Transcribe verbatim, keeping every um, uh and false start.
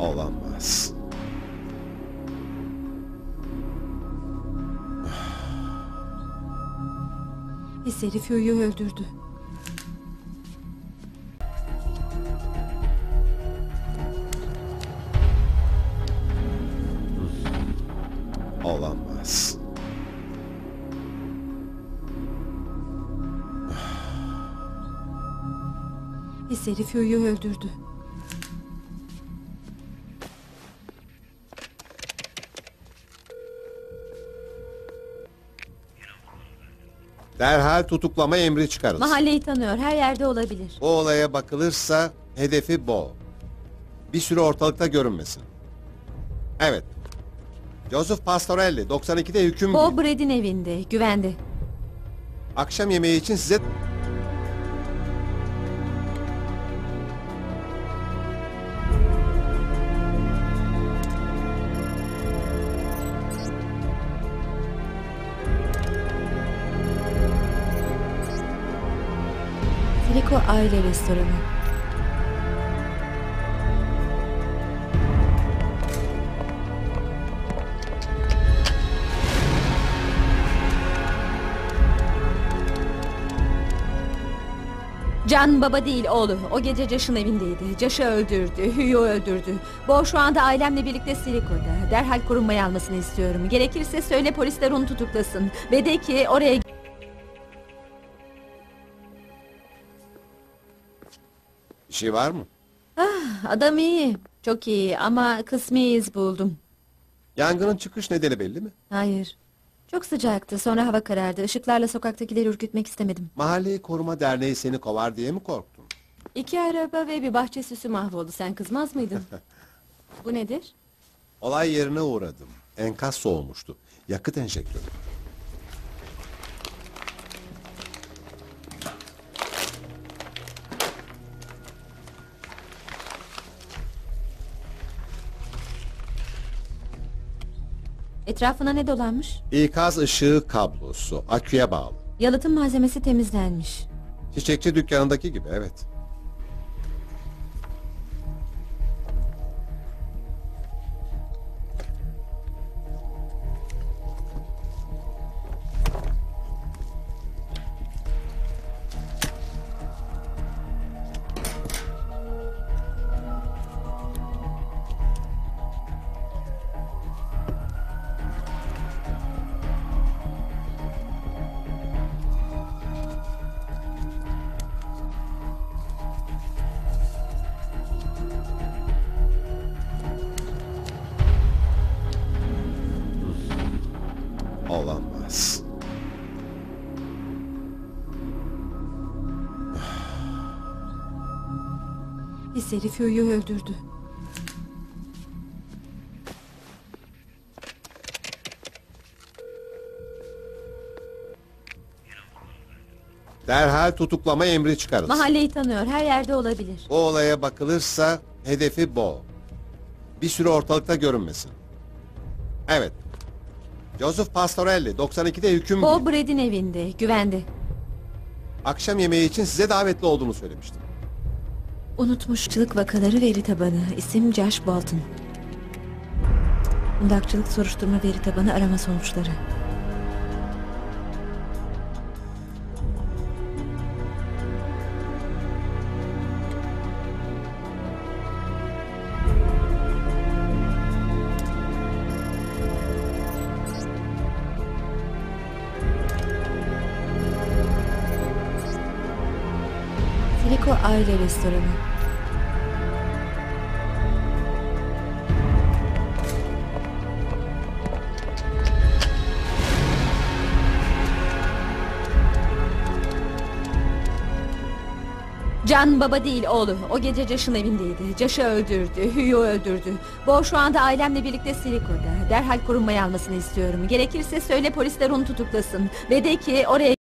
Olamaz. Pis herif Hugh'yu öldürdü. Olamaz. Pis herif Hugh'yu öldürdü. Derhal tutuklama emri çıkarılsın. Mahalleyi tanıyor, her yerde olabilir. Bu olaya bakılırsa hedefi Bo. Bir süre ortalıkta görünmesin. Evet. Joseph Pastorelli doksan ikide hüküm Bo giy- Brad'in evinde, güvende. Akşam yemeği için size... Siliko Aile Restoranı. Can baba değil oğlu. O gece Josh'un evindeydi. Josh'u öldürdü. Hugh'yu öldürdü. Bo şu anda ailemle birlikte Siliko'da. Derhal korunmayı almasını istiyorum. Gerekirse söyle polisler onu tutuklasın. Ve de ki oraya... Bir şey var mı? Adam iyi. Çok iyi ama kısmi iz buldum. Yangının çıkış nedeni belli mi? Hayır. Çok sıcaktı. Sonra hava karardı. Işıklarla sokaktakileri ürkütmek istemedim. Mahalleyi Koruma Derneği seni kovar diye mi korktun? İki araba ve bir bahçe süsü mahvoldu. Sen kızmaz mıydın? Bu nedir? Olay yerine uğradım. Enkaz soğumuştu. Yakıt enjektörü. Etrafına ne dolanmış? İkaz ışığı kablosu. Aküye bağlı. Yalıtım malzemesi temizlenmiş. Çiçekçi dükkanındaki gibi, evet. Olamaz. Pis herif Hugh'yu öldürdü. Derhal tutuklama emri çıkarılsın. Mahalleyi tanıyor, her yerde olabilir. Bu olaya bakılırsa hedefi Bo. Bir süre ortalıkta görünmesin. Evet. Joseph Pastorelli doksan ikide hüküm giy- Bo Brad'in evinde, güvende. Akşam yemeği için size davetli olduğunu söylemiştim. Unutmuşçuluk vakaları veri tabanı. İsim Josh Bolton. Kundakçılık soruşturma veri tabanı arama sonuçları. Siliko Aile Restoranı. Can baba değil oğlu. O gece Josh'un evindeydi. Josh'u öldürdü. Hugh'yu öldürdü. Bo şu anda ailemle birlikte Siliko'da. Derhal korunmayı almasını istiyorum. Gerekirse söyle polisler onu tutuklasın. Ve de ki oraya...